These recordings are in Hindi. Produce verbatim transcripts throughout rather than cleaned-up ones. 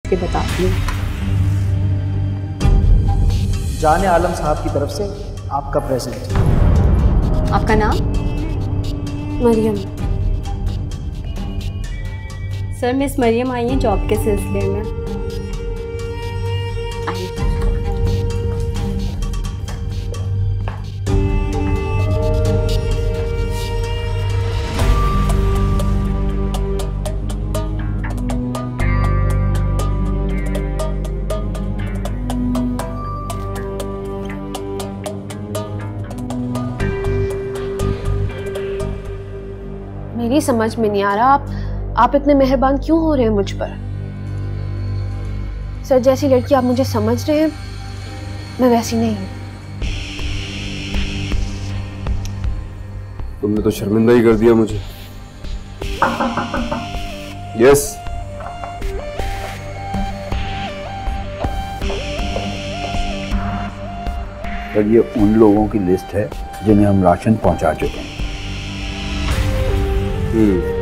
के बताती हूँ। जाने आलम साहब की तरफ से आपका प्रेजेंट। आपका नाम? मरियम। सर, मिस मरियम आई हैं जॉब के सिलसिले में। मेरी समझ में नहीं आ रहा, आप आप इतने मेहरबान क्यों हो रहे हैं मुझ पर? सर, जैसी लड़की आप मुझे समझ रहे हैं मैं वैसी नहीं हूँ। तुमने तो शर्मिंदा ही कर दिया मुझे। यस। सर, ये उन लोगों की लिस्ट है जिन्हें हम राशन पहुंचा चुके हैं। हम्म।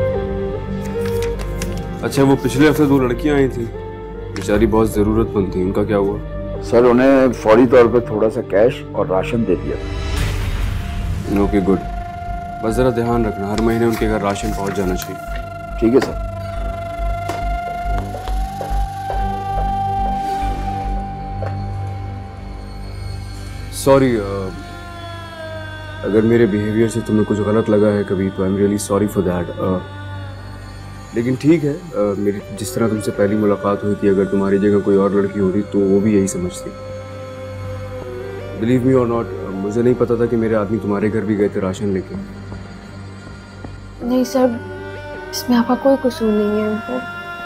अच्छा, वो पिछले हफ्ते दो लड़कियां आई थी, बेचारी बहुत जरूरतमंद थी, उनका क्या हुआ? सर, उन्हें फौरी तौर पर थोड़ा सा कैश और राशन दे दिया था। Okay, good. बस जरा ध्यान रखना, हर महीने उनके घर राशन पहुंच जाना चाहिए। ठीक है सर। सॉरी, अगर मेरे बिहेवियर से तुम्हें कुछ गलत लगा है कभी तो I am really sorry for that. लेकिन ठीक है, uh, मेरी जिस तरह तुमसे पहली मुलाकात हुई थी, अगर तुम्हारी जगह कोई और लड़की होती तो वो भी यही समझती। बिलीव मी और नॉट, मुझे नहीं पता था कि मेरे आदमी तुम्हारे घर भी गए थे राशन लेके। नहीं सर, इसमें आपका कोई कसूर नहीं है। पर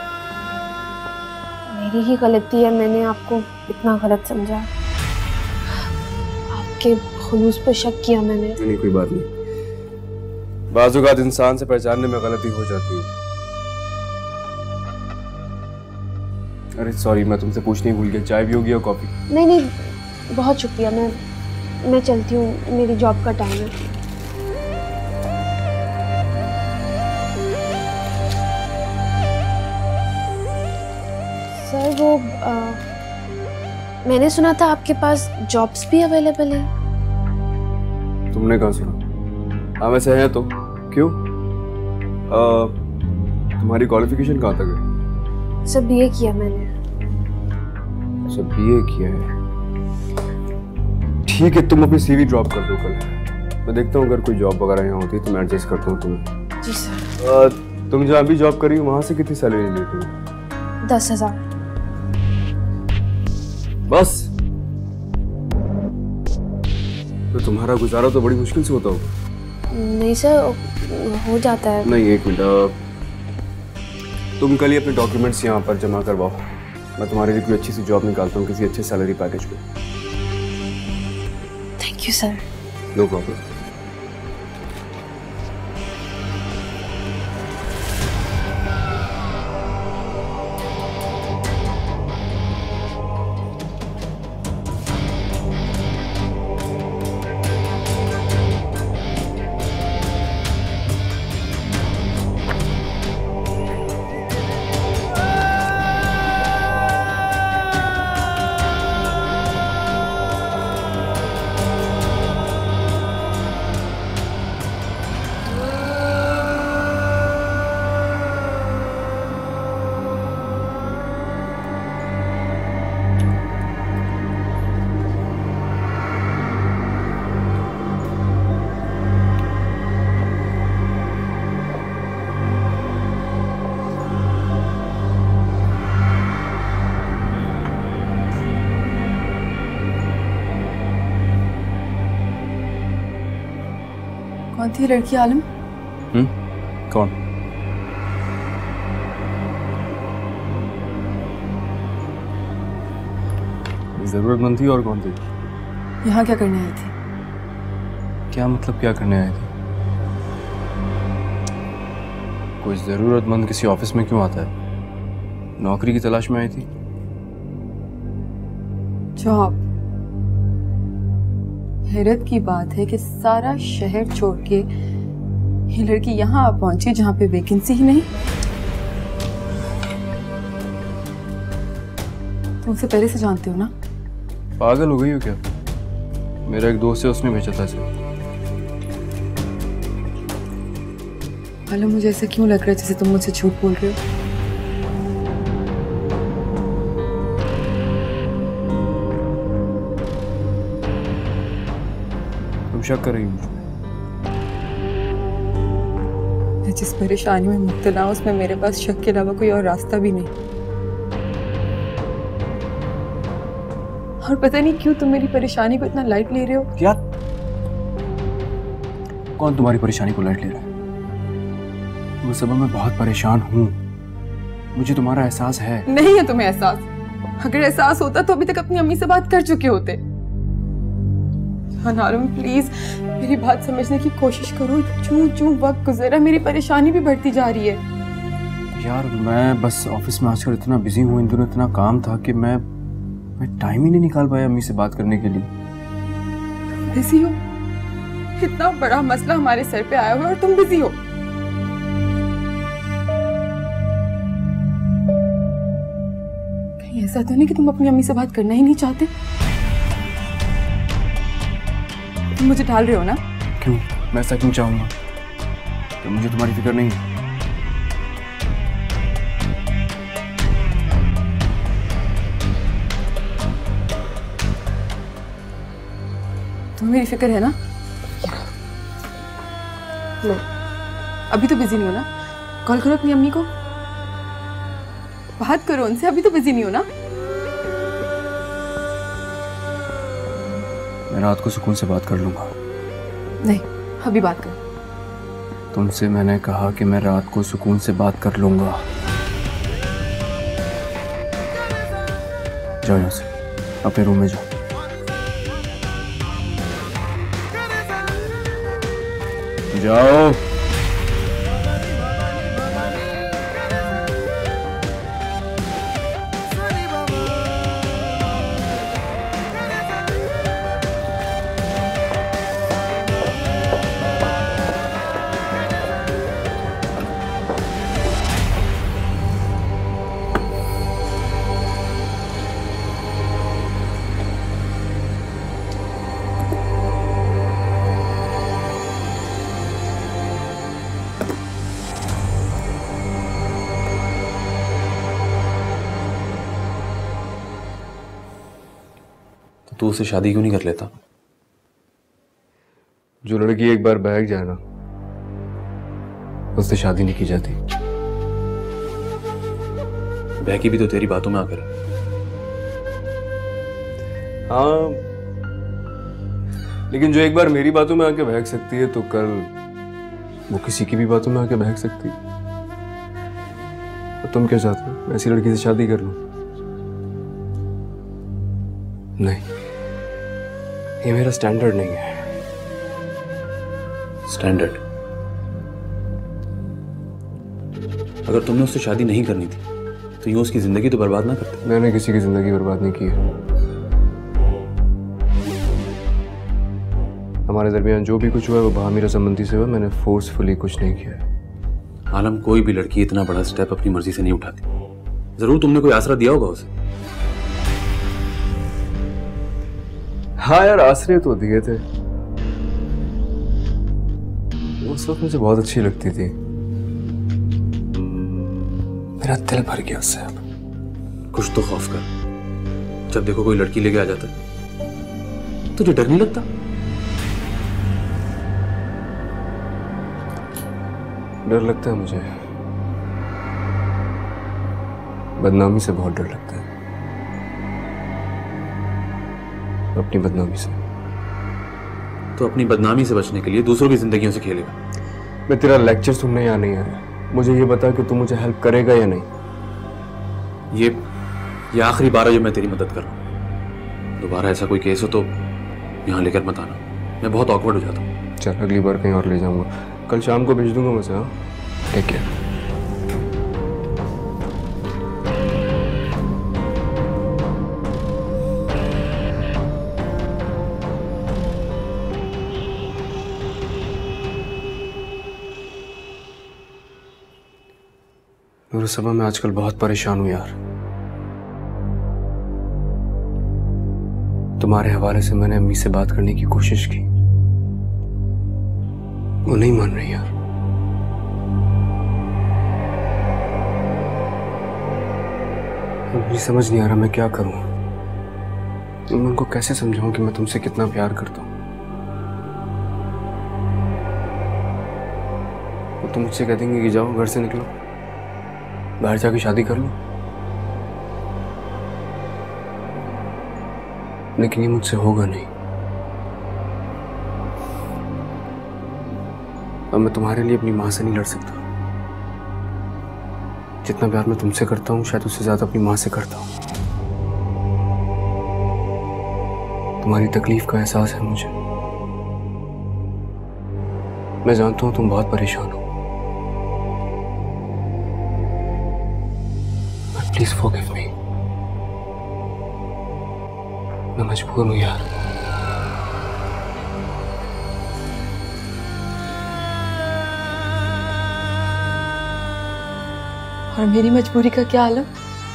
मेरी ही गलती है, मैंने आपको इतना गलत समझा, आपके खुलूस पर शक किया मैंने। नहीं, कोई बात नहीं, बाज़-औक़ात इंसान से पहचानने में गलती हो जाती है। अरे सॉरी, मैं तुमसे पूछने ही भूल गया, चाय भी होगी या कॉफी? नहीं नहीं, बहुत शुक्रिया, मैं मैं चलती हूँ, मेरी जॉब का टाइम है। सर, वो आ, मैंने सुना था आपके पास जॉब्स भी अवेलेबल हैं। तुमने कहाँ सुना? हाँ, वैसे है तो क्यों? आ, तुम्हारी क्वालिफिकेशन कहाँ तक है? सर, बीए किया मैंने। अच्छा, बीए किया है, ठीक है। तुम अपनी सीवी ड्रॉप कर दो कल, मैं देखता हूँ अगर कोई जॉब वगैरह यहाँ होती है तो मैं एडजस्ट करता हूँ तुम्हें। जी सर। तुम जहाँ भी जॉब कर रही हो वहाँ से कितनी सैलरी लेती हो? दस हजार। बस? तो तुम्हारा गुजारा तो बड़ी मुश्किल से होता होगा। नहीं सर, हो जाता है। नहीं, एक मिनट, तुम कल ही अपने डॉक्यूमेंट्स यहाँ पर जमा करवाओ, मैं तुम्हारे लिए कोई अच्छी सी जॉब निकालता हूँ किसी अच्छे सैलरी पैकेज पे। Thank you sir. No problem. कौन थी लड़की आलम? हम्म, कौन? जरूरतमंद थी, और कौन थी? यहाँ क्या करने आई थी? क्या मतलब क्या करने आई थी? कोई जरूरतमंद किसी ऑफिस में क्यों आता है? नौकरी की तलाश में आई थी। जॉब। हैरत की बात है कि सारा शहर छोड़ के ये लड़की यहाँ आ पहुंची जहाँ पे वैकेंसी ही नहीं। तुम उसे पहले से जानते हो ना? पागल हो गई हो क्या? मेरा एक दोस्त है, उसने भेजा था इसे। आलम, मुझे ऐसा क्यों लग रहा है जैसे तुम मुझसे झूठ बोल रहे हो? तुम शक कर रही हो मुझ पे? मैं जिस परेशानी में मुब्तला हूं उसमें मेरे पास शक के अलावा कोई और रास्ता भी नहीं। और पता नहीं क्यों तुम मेरी परेशानी को इतना लाइट ले रहे हो। क्या? कौन तुम्हारी परेशानी को लाइट ले रहा है? वो सब मैं बहुत परेशान हूँ, मुझे तुम्हारा एहसास है। नहीं है तुम्हें एहसास? अगर एहसास होता तो अभी तक अपनी अम्मी से बात कर चुके होते। आलम प्लीज मेरी बात समझने की कोशिश करो। चूं चूं वक्त गुजरा मेरी परेशानी भी बढ़ती जा रही है। यार मैं बस ऑफिस में आजकल इतना बिजी हूँ, इन दिनों इतना काम था कि मैं मैं टाइम ही नहीं निकाल पाया अम्मी से बात करने के लिए। बिजी हो? इतना बड़ा मसला हमारे सर पे आया हुआ है और तुम बिजी हो? कहीं ऐसा तो नहीं कि तुम अपनी अम्मी से बात करना ही नहीं चाहते? तुम मुझे टाल रहे हो ना? क्यों? मैं ऐसा क्यों चाहूंगा? तो मुझे तुम्हारी फिक्र नहीं है? तुम्हें मेरी फिक्र है ना? लो, अभी तो बिजी नहीं हो ना? कॉल करो अपनी अम्मी को, बात करो उनसे। अभी तो बिजी नहीं हो ना? मैं रात को सुकून से बात कर लूंगा। नहीं, अभी बात करो। तुमसे मैंने कहा कि मैं रात को सुकून से बात कर लूंगा। जाओ यहाँ से, अपने रूम में जाओ। जाओ। तू उससे शादी क्यों नहीं कर लेता? जो लड़की एक बार बहक जाए ना, उससे शादी नहीं की जाती। बहकी भी तो तेरी बातों में आकर है। हाँ, लेकिन जो एक बार मेरी बातों में आके बहक सकती है तो कल वो किसी की भी बातों में आके बहक सकती है। तो तुम क्या चाहते हो? मैं ऐसी लड़की से शादी कर लूं? नहीं, ये मेरा स्टैंडर्ड नहीं है। स्टैंडर्ड? अगर तुमने उससे शादी नहीं करनी थी तो यूं उसकी जिंदगी तो बर्बाद ना करते। मैंने किसी की जिंदगी बर्बाद नहीं की है। हमारे दरमियान जो भी कुछ हुआ है वो बाहमी रजामंदी से हुआ। मैंने फोर्सफुली कुछ नहीं किया है। आलम, कोई भी लड़की इतना बड़ा स्टेप अपनी मर्जी से नहीं उठाती। जरूर तुमने कोई आसरा दिया होगा उसे। हाँ यार, आसरे तो दिए थे। उस वक्त मुझे बहुत अच्छी लगती थी। मेरा दिल भर गया उससे। अब कुछ तो खौफ कर। जब देखो कोई लड़की लेके आ जाता है, तुझे डर नहीं लगता? डर लगता है मुझे। बदनामी से बहुत डर लगता है। अपनी बदनामी से। तो अपनी बदनामी से बचने के लिए दूसरों की जिंदगियों से खेलेगा। मैं तेरा लेक्चर सुनने यहाँ नहीं आया। मुझे ये बता कि तू मुझे हेल्प करेगा या नहीं। ये ये आखिरी बार है जो मैं तेरी मदद कर रहा हूँ। दोबारा ऐसा कोई केस हो तो यहाँ लेकर मत आना, मैं बहुत ऑकवर्ड हो जाता हूँ। चल, अगली बार कहीं और ले जाऊंगा। कल शाम को भेज दूंगा मुझे। हाँ, टेक केयर। नूर सबा, मैं आजकल बहुत परेशान हूं यार। तुम्हारे हवाले से मैंने अम्मी से बात करने की कोशिश की, वो नहीं मान रही यार। मुझे समझ नहीं आ रहा मैं क्या करूं। मैं उनको कैसे समझाऊं कि मैं तुमसे कितना प्यार करता हूं। वो तो मुझसे कह देंगे कि जाओ घर से निकलो, बाहर जाके शादी कर लो, लेकिन ये मुझसे होगा नहीं। अब मैं तुम्हारे लिए अपनी माँ से नहीं लड़ सकता। जितना प्यार मैं तुमसे करता हूँ शायद उससे ज्यादा अपनी माँ से करता हूँ। तुम्हारी तकलीफ का एहसास है मुझे। मैं जानता हूँ तुम बहुत परेशान हो, बट प्लीज फॉरगिव मी। मैं मजबूर हूँ यार। और मेरी मजबूरी का क्या आलम?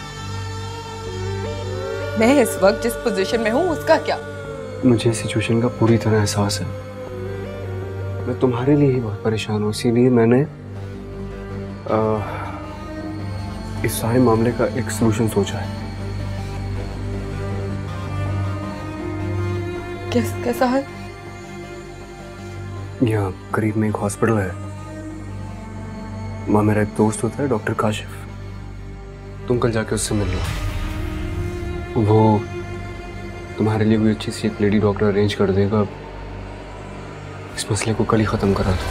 मैं इस वक्त जिस पोजीशन में हूं उसका क्या? मुझे इस सिचुएशन का पूरी तरह एहसास है। मैं तुम्हारे लिए ही बहुत परेशान हूँ, इसीलिए मैंने आ, इस सारे मामले का एक सलूशन सोचा है। कैस, कैसा है? यहाँ करीब में एक हॉस्पिटल है। वहाँ मेरा एक दोस्त होता है डॉक्टर काशिफ, तुम कल जाके उससे मिल लो। वो तुम्हारे लिए कोई अच्छी सी एक लेडी डॉक्टर अरेंज कर देगा। इस मसले को कल ही खत्म करा दो।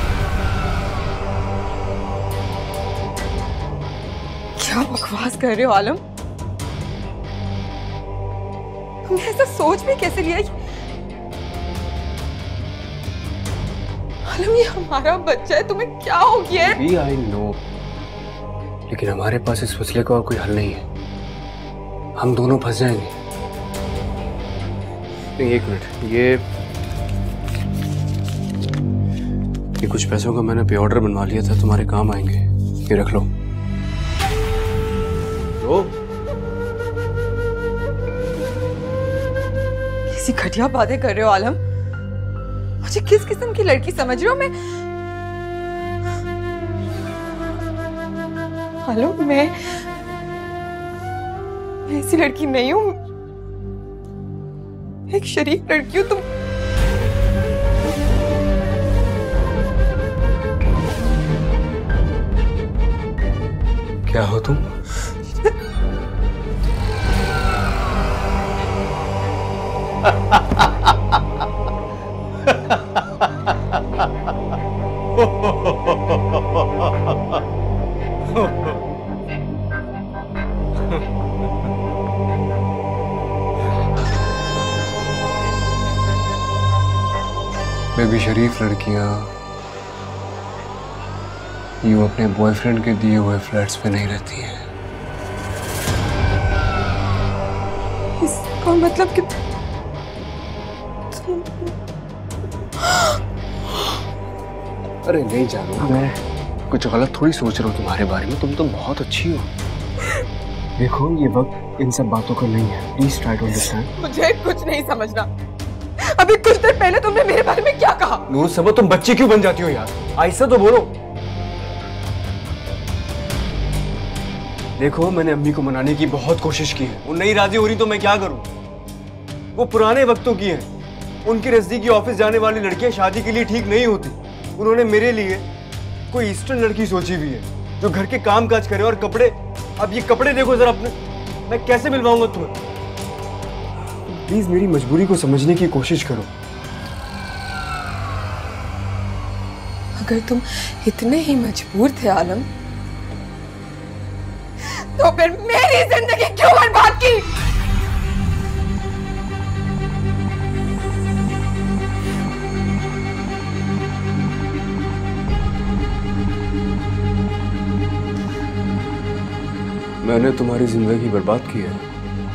क्या बकवास कर रहे हो आलम? तुमने ऐसा सोच भी कैसे लिया? आलम ये हमारा बच्चा है, तुम्हें क्या हो गया है? भी आई नो, लेकिन हमारे पास इस मसले का और कोई हल नहीं है। हम दोनों फंस जाएंगे। नहीं, एक मिनट, ये ये कुछ पैसों का मैंने पे ऑर्डर बनवा लिया था, तुम्हारे काम आएंगे। ये रख लो। लो। किसी घटिया बातें कर रहे हो आलम। मुझे किस किस्म की लड़की समझ रहे हो? मैं आलम मैं मैं ऐसी लड़की नहीं हूं। एक शरीफ लड़की हूं। तुम क्या हो तुम? बेबी शरीफ लड़कियां यूं अपने बॉयफ्रेंड के दिए हुए फ्लैट्स पे नहीं रहती हैं। इसका मतलब कि तुम... अरे नहीं जानू, मैं कुछ गलत थोड़ी सोच रहा हूँ तुम्हारे बारे में। तुम तो बहुत अच्छी हो। देखो ये वक्त इन सब बातों का नहीं है। Please try to understand. मुझे कुछ नहीं समझना। अभी कुछ देर पहले तुमने मेरे बारे में क्या कहा? नूर सबा, तुम बच्ची क्यों बन जाती हो यार? ऐसा तो बोलो। देखो मैंने अम्मी को मनाने की बहुत कोशिश की है, वो नहीं राजी हो रही तो मैं क्या करूं? वो पुराने वक्तों की हैं। उनकी नजदीकी ऑफिस जाने वाली लड़कियां शादी के लिए ठीक नहीं होती। उन्होंने मेरे लिए कोई ईस्टर्न लड़की सोची हुई है जो घर के काम काज करे और कपड़े। अब ये कपड़े देखो जरा अपने, मैं कैसे मिलवाऊंगा तुम्हें? प्लीज मेरी मजबूरी को समझने की कोशिश करो। अगर तुम इतने ही मजबूर थे आलम, तो फिर मेरी जिंदगी क्यों बर्बाद की? मैंने तुम्हारी जिंदगी बर्बाद की है।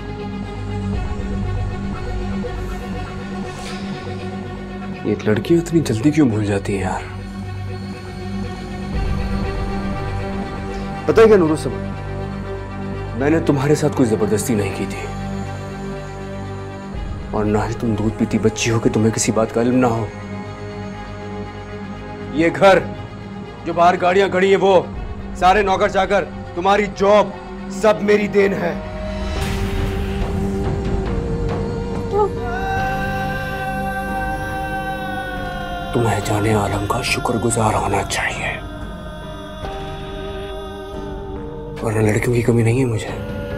ये लड़की इतनी जल्दी क्यों भूल जाती है यार? पता है क्या नूरो सब, मैंने तुम्हारे साथ कोई जबरदस्ती नहीं की थी। और ना ही तुम दूध पीती बच्ची हो कि तुम्हें किसी बात का इल्म ना हो। ये घर, जो बाहर गाड़ियां खड़ी हैं, वो सारे नौकर चाकर, तुम्हारी जॉब, सब मेरी देन है। तुम्हें जाने आलम का शुक्रगुजार होना चाहिए, वरना लड़कियों की कमी नहीं है मुझे।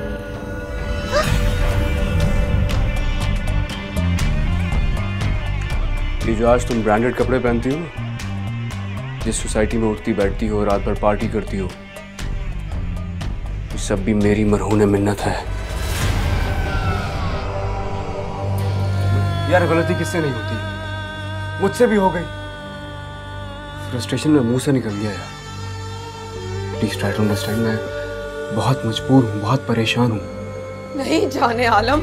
ये जो आज तुम ब्रांडेड कपड़े पहनती हो, जिस सोसाइटी में उठती बैठती हो, रात भर पार्टी करती हो, ये सब भी मेरी मरहूने मिन्नत है। यार गलती किससे नहीं होती, मुझसे भी हो गई। फ्रस्ट्रेशन में मुंह से निकल गया यार। Please try to understand. मैं बहुत मजबूर हूँ, बहुत परेशान हूँ। नहीं जाने आलम,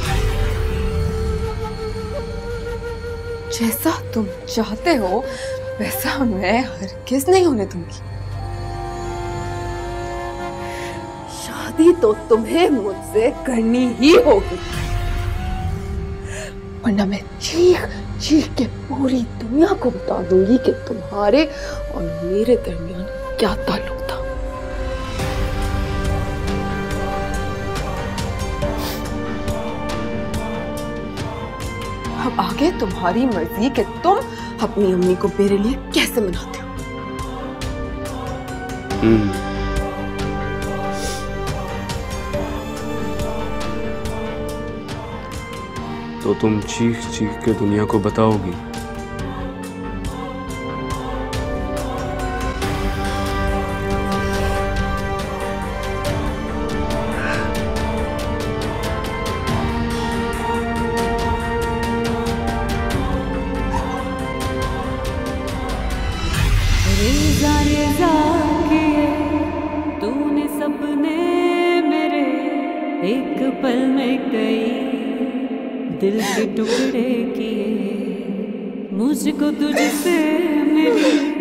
जैसा तुम चाहते हो वैसा मैं हरगिज़ नहीं होने दूंगी। शादी तो तुम्हें मुझसे करनी ही होगी, वरना मैं चीख चीख के पूरी दुनिया को बता दूंगी कि तुम्हारे और मेरे दरमियान क्या ताल्लुक था। अब आगे तुम्हारी मर्जी कि तुम अपनी अम्मी को मेरे लिए कैसे मनाते हो। हम्म तो तुम चीख चीख के दुनिया को बताओगी। रेज़ा रेज़ा किए तूने सपने मेरे, एक पल में कई दिल के टुकड़े किए, मुझको तुझसे मिली